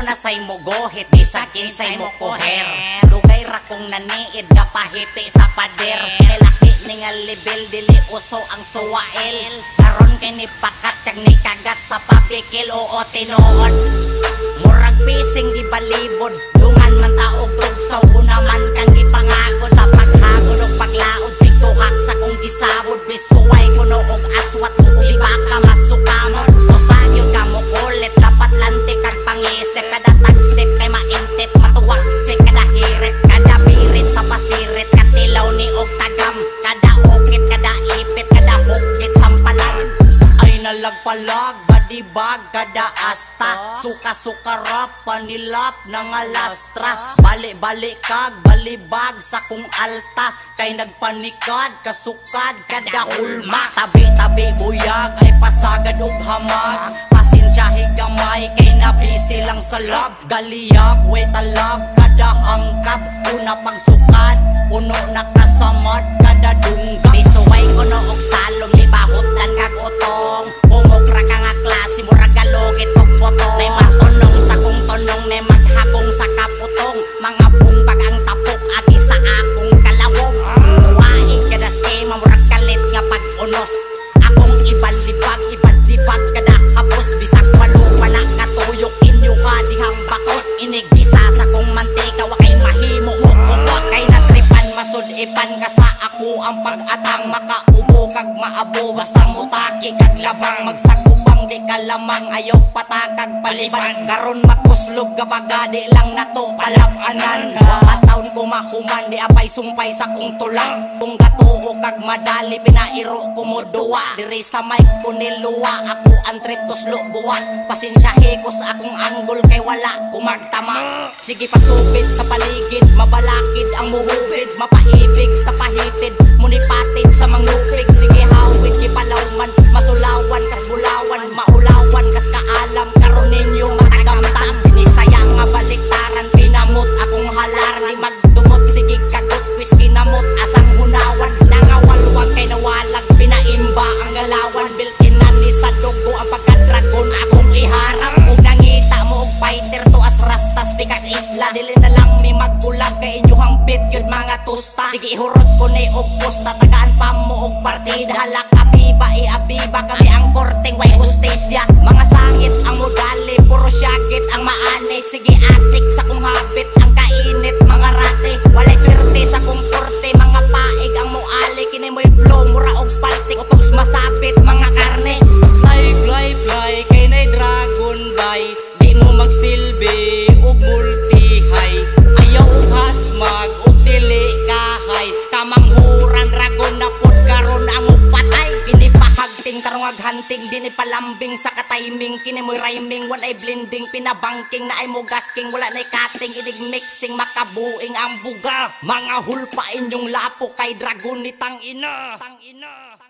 na say mo gohit, di sa kinsay mo koher. Dugay ra kong naniid nga pahipi sa pader. Nilaki ni nga level dili uso ang suwael. Karon kay ni pakat kag ni kagat sa papikil oo tinuod. Murag pising di balibod, dungan man taog tugsaw una man kang ipangako sa paghagod ug paglaod sigtuhak sa kong gisabod. Bisuway kuno og aswat ug baka masukamo. Usagyon ka mo kulit dapat lantik kag pangisip. Kada tagsip kay maintip matuwaksik. Kada hirit kada birit sa pasirit. Katilaw ni og tagam. Kada ukit kada ipit kada hukit sampalan. Ay nalagpalag badibag kada asta. Suka-suka rap panilap ng alastra. Balik-balik kag balibag sa kung alta. Kay nagpanikad kasukad kada hulma. Tabi-tabi buyag ay pasagad ug hamag. Pasensyahe gamay kay nabisi lang sa lab. Galiyab way talab kada hangkap. Una pagsukad puno nakasamad kada dunggap. Isuway kuno og salom ni bahutan kag utong. Umokra ka nga klase murag galugit kog potong. Nay matunong sa kung tunong nay maghagong sa kaputong. Mga bumbag ang tapok agi sa akong kalawong. Tuwain kada skema murag kalit nga pag-unos. Akong ibalibag ibadibag kada hapos. Bisag walo wala katuyok inyo ka dihang bakos. Inigisa sa kong mantika wa kay mahimo mo kukos. Kay natripan masud-ipan ka sa ako ang pag-atang. Makaubo kag maabo basta mutaki kag labang. Magsagubang di ka lamang ayaw patakag paliban. Karon makuslog kabaga di lang nato palabanan. Taon ko mahuman di apay sumpay sa kong tulang. Kung gatuo kag madali pinairo ko mo duwa. Diri sa mic ko niluwa ako ang trip tuslo buwan. Pasensyahe ko sa akong anggol kay wala ko magtama. Sige pasupid sa paligid mabalakid ang muhubid. Mapaibig sa pahitid munipatid sa mangupig. Sige hawid kipalawman masulawan kas bulawan. Maulawan kas kaalam karon ninyo matagamtam. Pinisayang nga baliktaran pinamot akong halar. Di magdumot sige kagot whiskey namot asang hunawan. Nangawalwag kay nawalag pinaimba ang galawan. Bilkinan ni sa dugo ang pagkadragon akong iharap. Ug nangita mo og fighter to as rastas pikas isla. Dili na lang mi magbulag kay inyo hambit gyud mga tusta. Sige ihurot ko ni og posta tagaan pa mo og partida. Halak abiba iabiba kami ang korteng way hostesya. Mga sangit ang modali puro syagit ang maanay. Sige atik sa kong habit ang kainit mga rate. Walay swerte sa kong porte mga paig ang muali. Kini mo'y flow mura og paltik utos masapit mga karne. Fly kay nay dragon bay. Di mo magsilbi og multi-high. Ayaw og hasmag og dili kahay. Kamanghuran dragon na pod karon ang upatay. Kini pahagting tarong aghanting dini palambing sa katiming. Kini mo'y rhyming one ay blending. Pinabangking na ay mo gasking wala na cutting inig mixing makabuing ang buga. Mga hulpa inyong lapo kay dragon ni tang ina.